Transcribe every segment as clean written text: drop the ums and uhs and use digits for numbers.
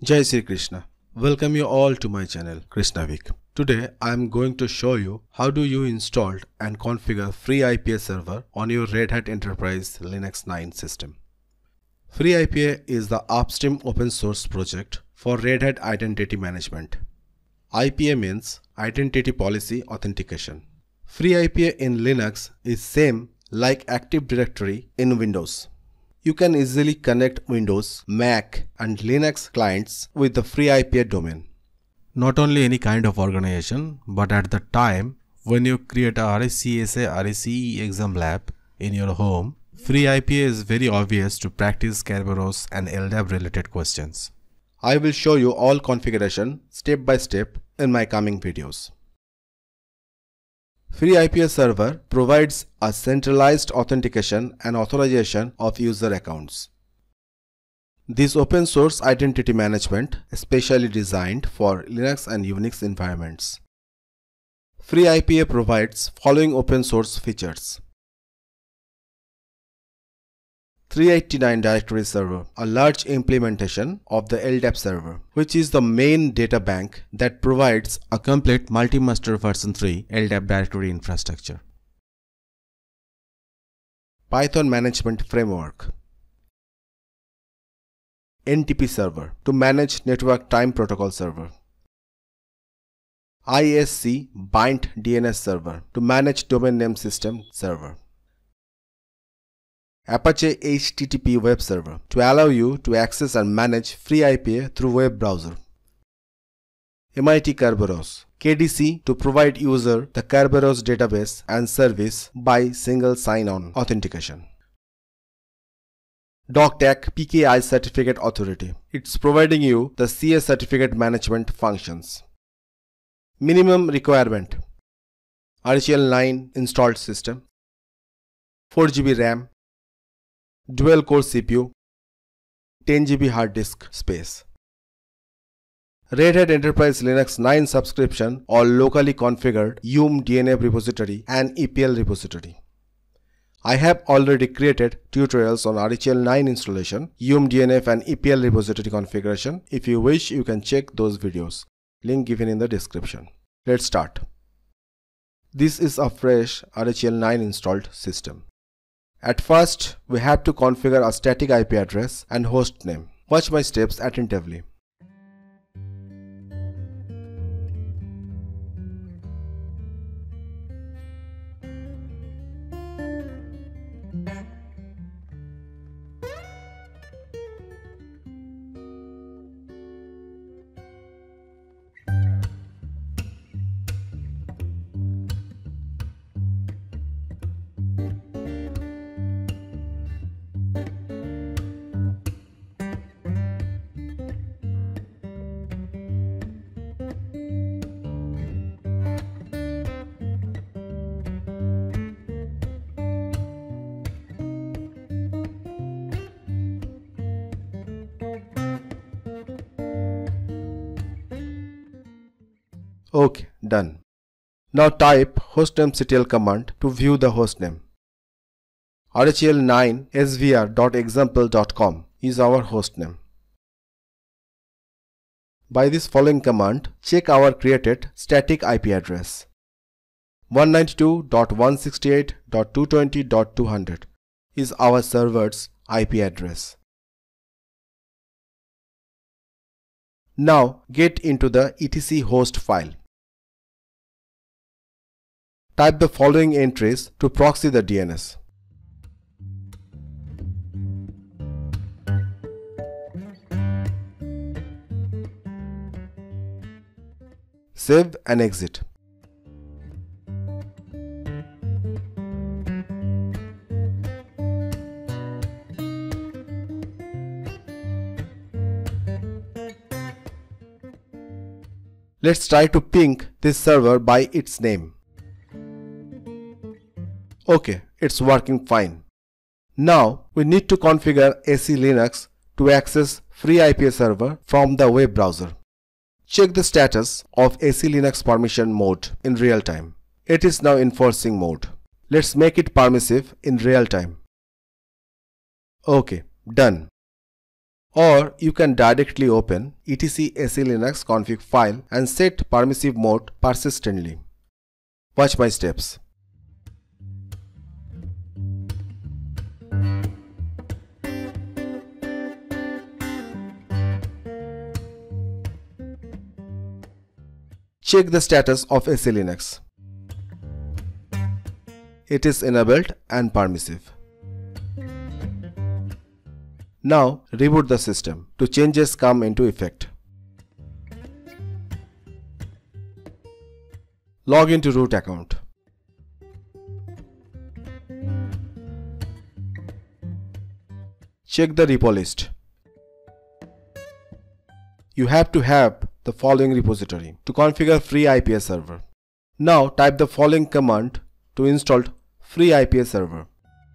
Jai Sri Krishna. Welcome you all to my channel Krishnavik. Today I am going to show you how do you install and configure FreeIPA server on your RedHat Enterprise Linux 9 system. FreeIPA is the upstream open source project for Red Hat Identity Management. IPA means Identity Policy Authentication. FreeIPA in Linux is same like Active Directory in Windows. You can easily connect Windows, Mac and Linux clients with the FreeIPA domain. Not only any kind of organization, but at the time when you create a RHCSA RHCE exam lab in your home, FreeIPA is very obvious to practice Kerberos and LDAP related questions. I will show you all configuration step by step in my coming videos. FreeIPA server provides a centralized authentication and authorization of user accounts. This open source identity management is specially designed for Linux and Unix environments. FreeIPA provides following open source features. 389 directory server, a large implementation of the LDAP server, which is the main data bank that provides a complete multi-master version 3 LDAP directory infrastructure. Python management framework. NTP server to manage network time protocol server. ISC bind DNS server to manage domain name system server. Apache HTTP web server to allow you to access and manage FreeIPA through web browser. MIT Kerberos KDC to provide user the Kerberos database and service by single sign-on authentication. DocTech PKI Certificate Authority. It's providing you the CS certificate management functions. Minimum requirement: RHEL9 installed system, 4 GB RAM, dual core CPU, 10 GB hard disk space. Red Hat Enterprise Linux 9 subscription or locally configured DNF repository and EPL repository. I have already created tutorials on RHEL9 installation, DNF and EPL repository configuration. If you wish, you can check those videos. Link given in the description. Let's start. This is a fresh RHEL9 installed system. At first, we have to configure a static IP address and host name. Watch my steps attentively. OK, done. Now type hostnamectl command to view the hostname. RHEL9 svr.example.com is our hostname. By this following command, check our created static IP address. 192.168.220.200 is our server's IP address. Now get into the etc host file. Type the following entries to proxy the DNS. Save and exit. Let's try to ping this server by its name. OK, it's working fine. Now we need to configure AC Linux to access FreeIPA server from the web browser. Check the status of AC Linux permission mode in real time. It is now enforcing mode. Let's make it permissive in real time. OK, done. Or you can directly open etc linux config file and set permissive mode persistently. Watch my steps. Check the status of SE Linux. It is enabled and permissive. Now reboot the system to changes come into effect. Log into root account. Check the repo list. You have to have the following repository to configure FreeIPA server. Now type the following command to install FreeIPA server.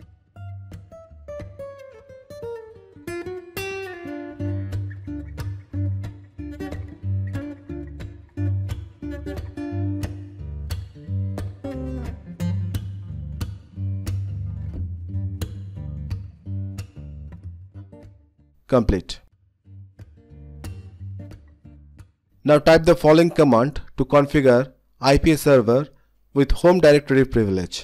Complete. Now type the following command to configure IPA server with home directory privilege.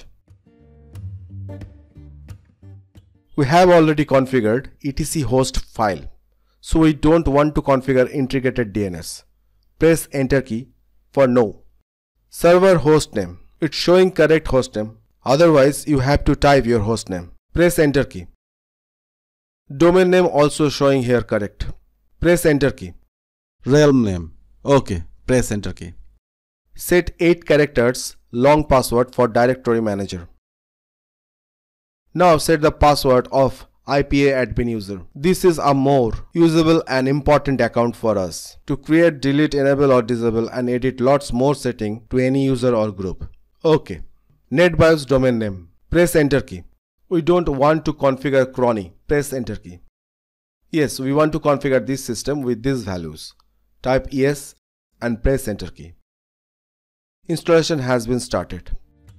We have already configured etc host file, so we don't want to configure integrated DNS. Press enter key for no. Server hostname. It's showing correct hostname. Otherwise you have to type your hostname. Press enter key. Domain name also showing here correct. Press enter key. Realm name. Okay, press enter key. Set 8 characters long password for directory manager. Now set the password of IPA admin user. This is a more usable and important account for us to create, delete, enable or disable and edit lots more setting to any user or group. Okay. NetBIOS domain name. Press enter key. We don't want to configure cronny. Press enter key. Yes, we want to configure this system with these values. Type yes and press enter key. Installation has been started.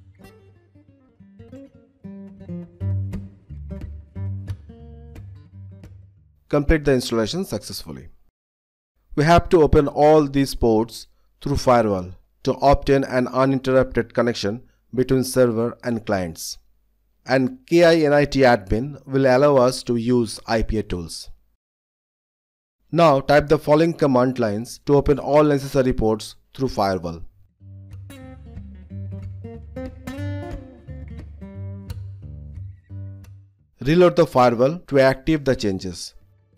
Complete the installation successfully. We have to open all these ports through firewall to obtain an uninterrupted connection between server and clients. And KINIT admin will allow us to use IPA tools. Now type the following command lines to open all necessary ports through firewall. Reload the firewall to activate the changes.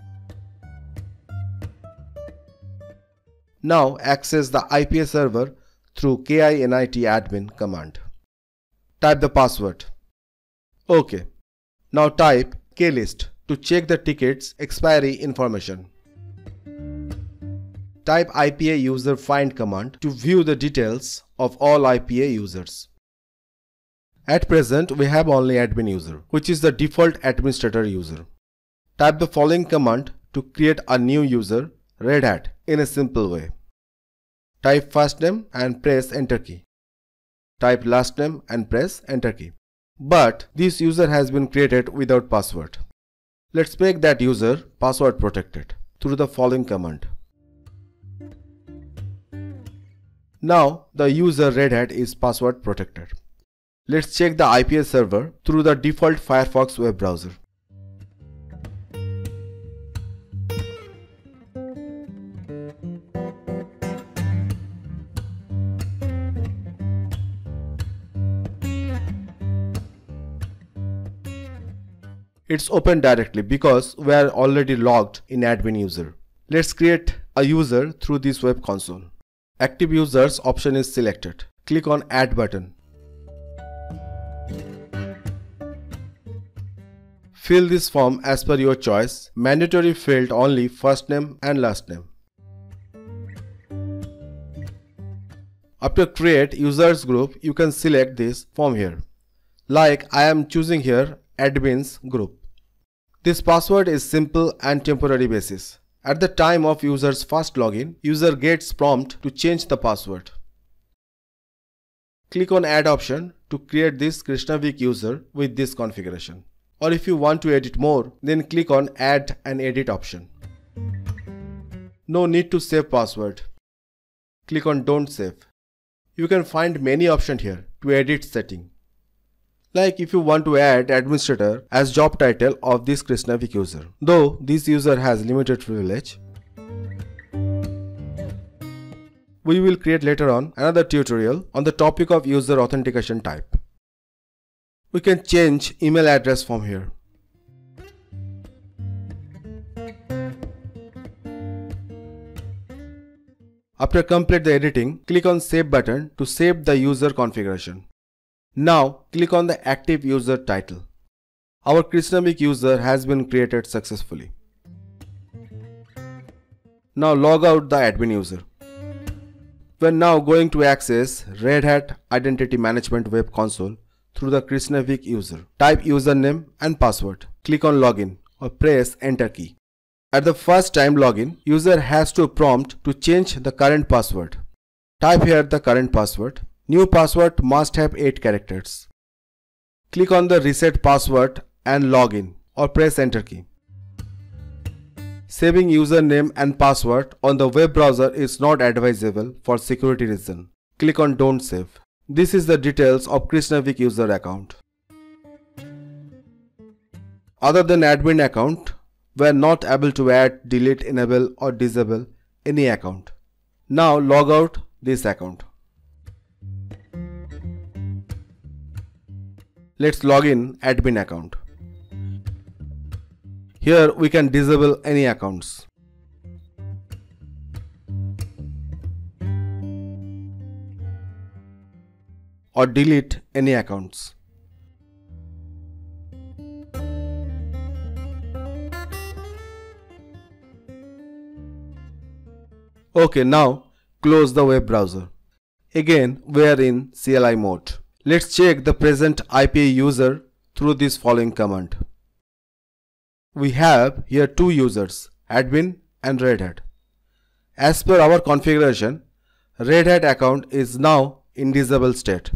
Now access the IPA server through KINIT admin command. Type the password. OK. Now type klist to check the ticket's expiry information. Type IPA user find command to view the details of all IPA users. At present, we have only admin user, which is the default administrator user. Type the following command to create a new user, RedHat, in a simple way. Type first name and press enter key. Type last name and press enter key. But this user has been created without password. Let's make that user password protected through the following command. Now the user RedHat is password protected. Let's check the IPA server through the default Firefox web browser. It's open directly because we are already logged in admin user. Let's create a user through this web console. Active users option is selected. Click on add button. Fill this form as per your choice. Mandatory field only first name and last name. After create users group, you can select this form here. Like I am choosing here admins group. This password is simple and temporary basis. At the time of user's first login, user gets prompt to change the password. Click on add option to create this Krishnavik user with this configuration. Or if you want to edit more, then click on add and edit option. No need to save password. Click on Don't Save. You can find many options here to edit setting. Like if you want to add administrator as job title of this Krishnavik user, though this user has limited privilege. We will create later on another tutorial on the topic of user authentication type. We can change email address from here. After complete the editing, click on Save button to save the user configuration. Now click on the active user title. Our Krishnavik user has been created successfully. Now log out the admin user. We are now going to access RedHat Identity Management Web Console through the Krishnavik user. Type username and password. Click on Login or press Enter key. At the first time login, user has to prompt to change the current password. Type here the current password. New password must have 8 characters. Click on the Reset Password and Login or press Enter key. Saving username and password on the web browser is not advisable for security reasons. Click on Don't Save. This is the details of Krishnavik user account. Other than admin account, we are not able to add, delete, enable or disable any account. Now log out this account. Let's log in admin account. Here we can disable any accounts. Or delete any accounts. Okay, now close the web browser. Again, we are in CLI mode. Let's check the present IPA user through this following command. We have here two users, admin and RedHat. As per our configuration, RedHat account is now in disable state.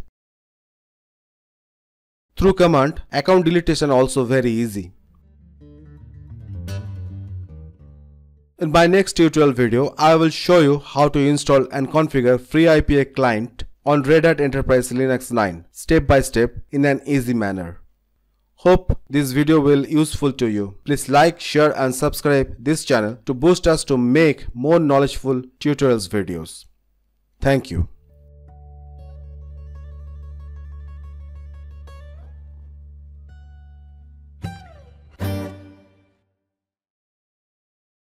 Through command, account deletion also very easy. In my next tutorial video, I will show you how to install and configure FreeIPA client on RedHat Enterprise Linux 9 step by step in an easy manner. Hope this video will useful to you. Please like, share and subscribe this channel to boost us to make more knowledgeful tutorials videos. Thank you.